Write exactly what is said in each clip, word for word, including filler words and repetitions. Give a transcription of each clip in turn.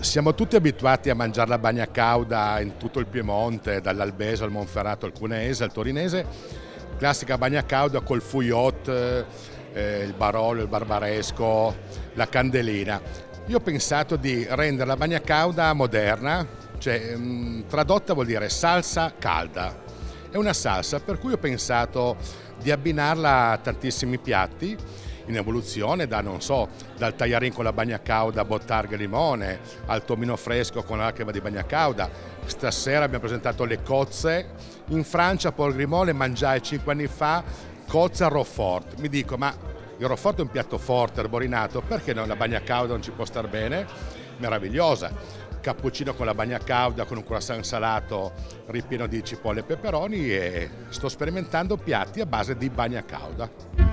Siamo tutti abituati a mangiare la bagna cauda in tutto il Piemonte, dall'Albese al Monferrato al Cuneese al Torinese, classica bagna cauda col fouillotte, eh, il barolo, il barbaresco, la candelina. Io ho pensato di rendere la bagna cauda moderna, cioè mh, tradotta vuol dire salsa calda. È una salsa per cui ho pensato di abbinarla a tantissimi piatti in evoluzione, da non so, dal tagliarin con la bagna cauda, bottarga e limone, al tomino fresco con la crema di bagna cauda. Stasera abbiamo presentato le cozze. In Francia, Paul Grimaud le mangiai cinque anni fa, cozze al Roquefort. Mi dico, ma il Roquefort è un piatto forte, arborinato, perché no, la bagna cauda non ci può star bene? Meravigliosa. Cappuccino con la bagna cauda, con un croissant salato ripieno di cipolle e peperoni, e sto sperimentando piatti a base di bagna cauda.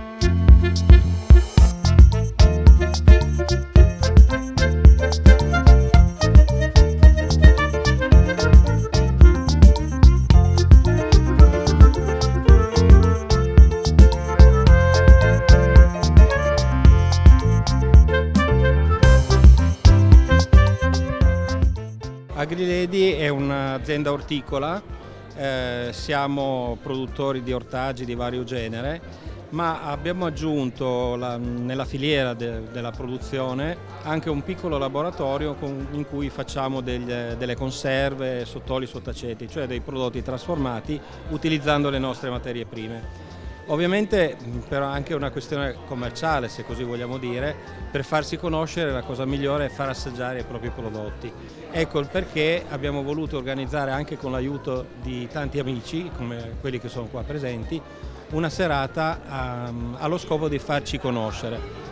Agriledi è un'azienda orticola, eh, siamo produttori di ortaggi di vario genere, ma abbiamo aggiunto la, nella filiera de, della produzione anche un piccolo laboratorio con, in cui facciamo degli, delle conserve, sottoli, sottaceti, cioè dei prodotti trasformati utilizzando le nostre materie prime. Ovviamente però anche una questione commerciale, se così vogliamo dire, per farsi conoscere la cosa migliore è far assaggiare i propri prodotti. Ecco il perché abbiamo voluto organizzare, anche con l'aiuto di tanti amici, come quelli che sono qua presenti, una serata um, allo scopo di farci conoscere.